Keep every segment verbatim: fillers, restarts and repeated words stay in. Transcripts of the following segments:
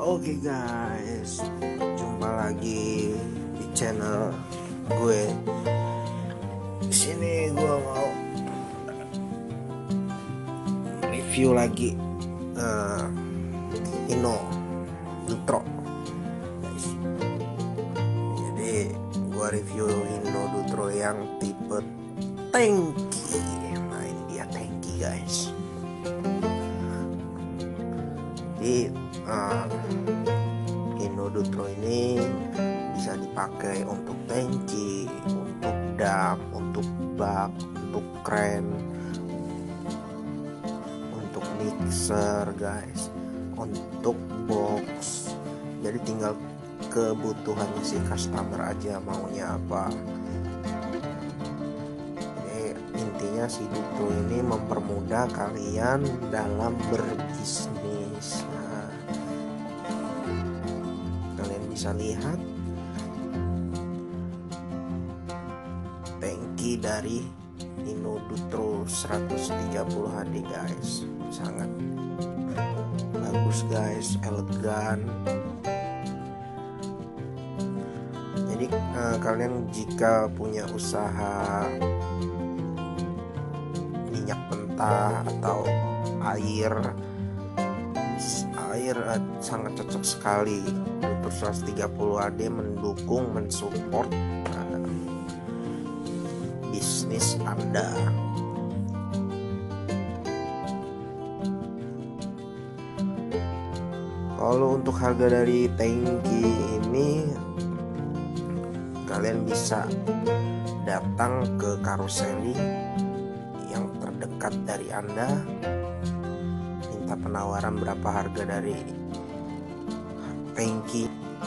Oke guys, jumpa lagi di channel gue. Di sini gue mau review lagi uh, Hino Dutro, guys. Jadi gue review Hino Dutro yang tipe tanki. Nah ini dia tanki guys. Jadi uh, Hino Dutro ini bisa dipakai untuk tanki, untuk dam, untuk bak, untuk kren, untuk mixer guys, untuk box. Jadi tinggal kebutuhannya si customer aja maunya apa. Jadi intinya si Dutro ini mempermudah kalian dalam berbisnis. Nah, kalian bisa lihat tanki dari Hino Dutro seratus tiga puluh H D guys, sangat bagus guys, elegan. Jadi eh, kalian jika punya usaha minyak mentah atau air air eh, sangat cocok sekali. Dutro seratus tiga puluh H D mendukung, mensupport eh, bisnis Anda. Kalau untuk harga dari tangki ini, kalian bisa datang ke karoseri yang terdekat dari Anda, minta penawaran berapa harga dari tangki.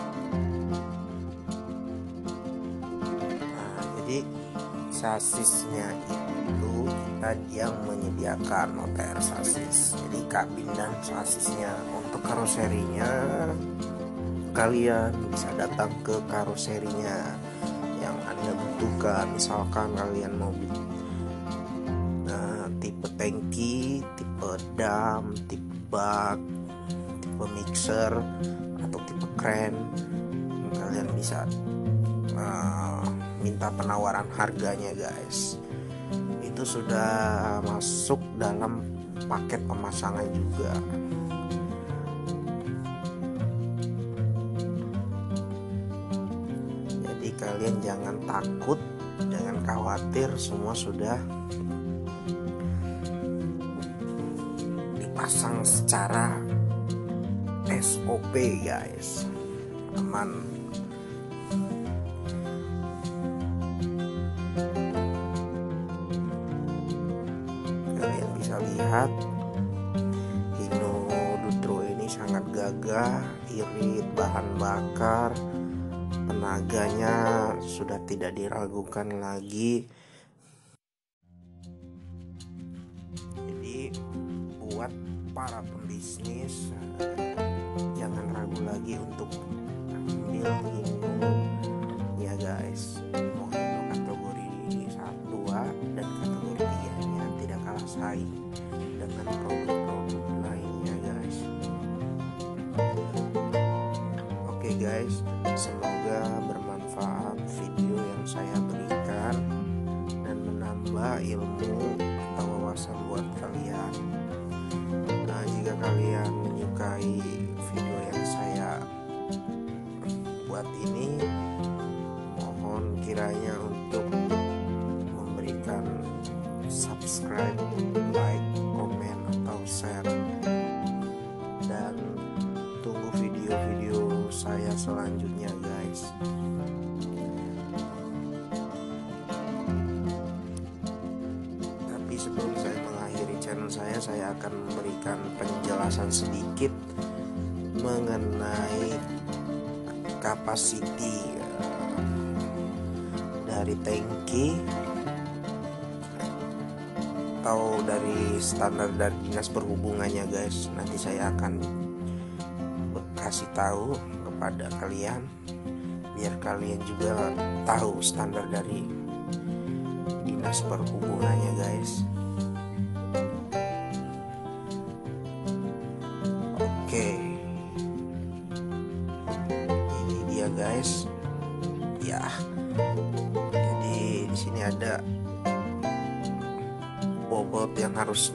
Nah, jadi sasisnya itu kita yang menyediakan O T R sasis, jadi kabin dan sasisnya. Untuk karoserinya kalian bisa datang ke karoserinya yang Anda butuhkan. Misalkan kalian mau uh, tipe tangki, tipe dam, tipe bak, tipe mixer, atau tipe kren, kalian bisa uh, minta penawaran harganya guys. Itu sudah masuk dalam paket pemasangan juga. Jadi kalian jangan takut, jangan khawatir, semua sudah dipasang secara S O P guys, aman. Kalian bisa lihat Hino Dutro ini sangat gagah, irit, bahan bakar, tenaganya sudah tidak diragukan lagi. Jadi buat para pembisnis, jangan ragu lagi untuk ambil Hino ya guys. Mau Hino kategori satu dan kategori tiga nya tidak kalah saing dengan produk-produk lainnya guys. Oke guys, semoga bermanfaat video yang saya berikan dan menambah ilmu atau wawasan buat kalian. Nah, jika kalian menyukai video yang saya buat ini, mohon kiranya untuk memberikan subscribe, like, komen, atau share, dan tunggu video-video saya selanjutnya guys. Tapi sebelum saya mengakhiri channel saya, saya akan memberikan penjelasan sedikit mengenai kapasiti dari tangki atau dari standar dari dinas perhubungannya guys. Nanti saya akan kasih tahu kepada kalian biar kalian juga tahu standar dari dinas perhubungannya guys. Oke, threshold yang harus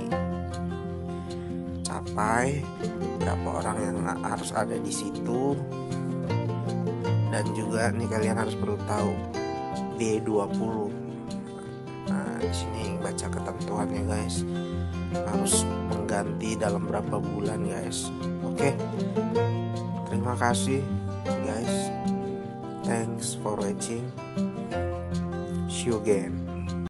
dicapai, berapa orang yang harus ada di situ. Dan juga nih kalian harus perlu tahu B dua puluh. Nah, di sini baca ketentuannya guys. Harus mengganti dalam berapa bulan guys. Oke. Terima kasih guys. Thanks for watching. See you again.